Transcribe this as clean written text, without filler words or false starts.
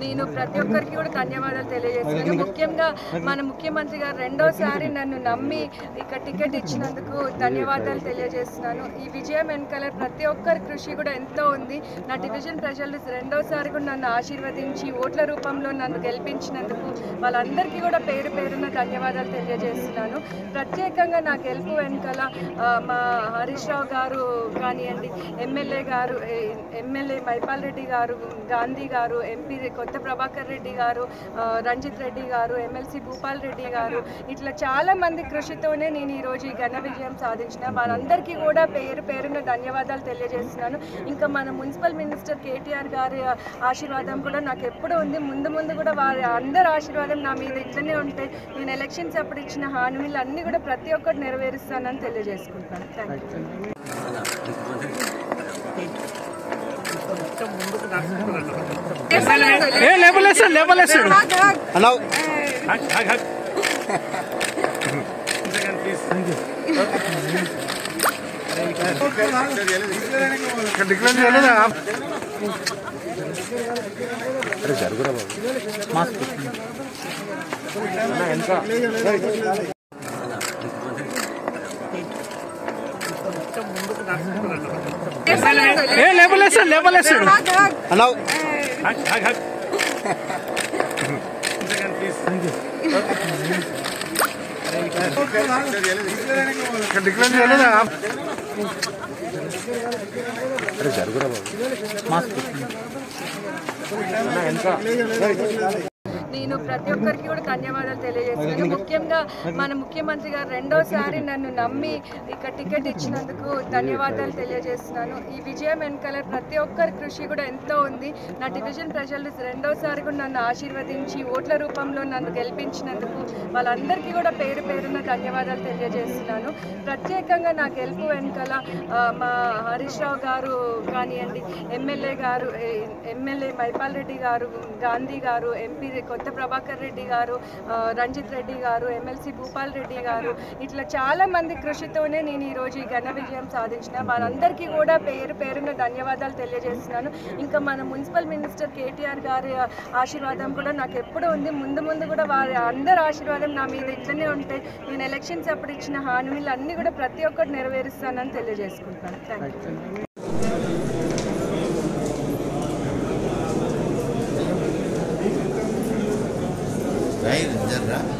నేను ప్రతి ఒక్కరికి కూడా ధన్యవాదాలు తెలియజేస్తున్నాను. ముఖ్యంగా మన ముఖ్యమంత్రి గారు రెండోసారి నన్ను నమ్మి ఇక టికెట్ ఇచ్చినందుకు ధన్యవాదాలు తెలియజేస్తున్నాను. ఈ విజయం వెనకాల ప్రతి ఒక్కరి కృషి కూడా ఎంతో ఉంది. నా డివిజన్ ప్రజలు రెండోసారి కూడా నన్ను ఆశీర్వదించి ఓట్ల రూపంలో నన్ను గెలిపించినందుకు వాళ్ళందరికీ కూడా పేరు పేరున ధన్యవాదాలు తెలియజేస్తున్నాను. ప్రత్యేకంగా నా గెలుపు వెనకాల మా హరీష్ రావు గారు కానివ్వండి, ఎమ్మెల్యే మైపాల్ రెడ్డి గారు, గాంధీ గారు, ఎంపీ కొత్త ప్రభాకర్ రెడ్డి గారు, రంజిత్ రెడ్డి గారు, ఎమ్మెల్సీ భూపాల్ రెడ్డి గారు, ఇట్లా చాలా మంది కృషితోనే నేను ఈరోజు ఈ ఘన విజయం సాధించిన. వారందరికీ కూడా పేరు పేరున ధన్యవాదాలు తెలియజేస్తున్నాను. ఇంకా మన మున్సిపల్ మినిస్టర్ కేటీఆర్ గారి ఆశీర్వాదం కూడా నాకు ఎప్పుడూ ఉంది. ముందు ముందు కూడా వారి అందరి ఆశీర్వాదం నా మీద ఇట్లనే ఉంటే నేను ఎలక్షన్స్ అప్పుడు ఇచ్చిన హామీలు అన్నీ కూడా ప్రతి ఒక్కటి నెరవేరుస్తానని తెలియజేసుకుంటాను. Thank you. నేను ప్రతి ఒక్కరికి కూడా ధన్యవాదాలు తెలియజేస్తున్నాను. ముఖ్యంగా మన ముఖ్యమంత్రి గారు రెండోసారి నన్ను నమ్మి ఇక టికెట్ ఇచ్చినందుకు ధన్యవాదాలు తెలియజేస్తున్నాను. ఈ విజయం వెనకాల ప్రతి ఒక్కరి కృషి కూడా ఎంతో ఉంది. నా డివిజన్ ప్రజలు రెండోసారి కూడా నన్ను ఆశీర్వదించి ఓట్ల రూపంలో నన్ను గెలిపించినందుకు వాళ్ళందరికీ కూడా పేరు పేరున ధన్యవాదాలు తెలియజేస్తున్నాను. ప్రత్యేకంగా నా గెలుపు వెనకాల మా హరీష్ రావు గారు కానివ్వండి, ఎమ్మెల్యే మైపాల్ రెడ్డి గారు, గాంధీ గారు, ఎంపీ కొత్త ప్రభాకర్ రెడ్డి గారు, రంజిత్ రెడ్డి గారు, ఎమ్మెల్సీ భూపాల్ రెడ్డి గారు, ఇట్లా చాలా మంది కృషితోనే నేను ఈరోజు ఈ ఘన విజయం సాధించిన. వారందరికీ కూడా పేరు పేరున ధన్యవాదాలు తెలియజేస్తున్నాను. ఇంకా మన మున్సిపల్ మినిస్టర్ కేటీఆర్ గారి ఆశీర్వాదం కూడా నాకు ఎప్పుడూ ఉంది. ముందు ముందు కూడా వారి అందరి ఆశీర్వాదం నా మీద ఇట్లనే ఉంటే నేను ఎలక్షన్స్ అప్పుడు ఇచ్చిన హామీలు అన్నీ కూడా ప్రతి ఒక్కటి నెరవేరుస్తానని తెలియజేసుకుంటాను. Thank you. Right,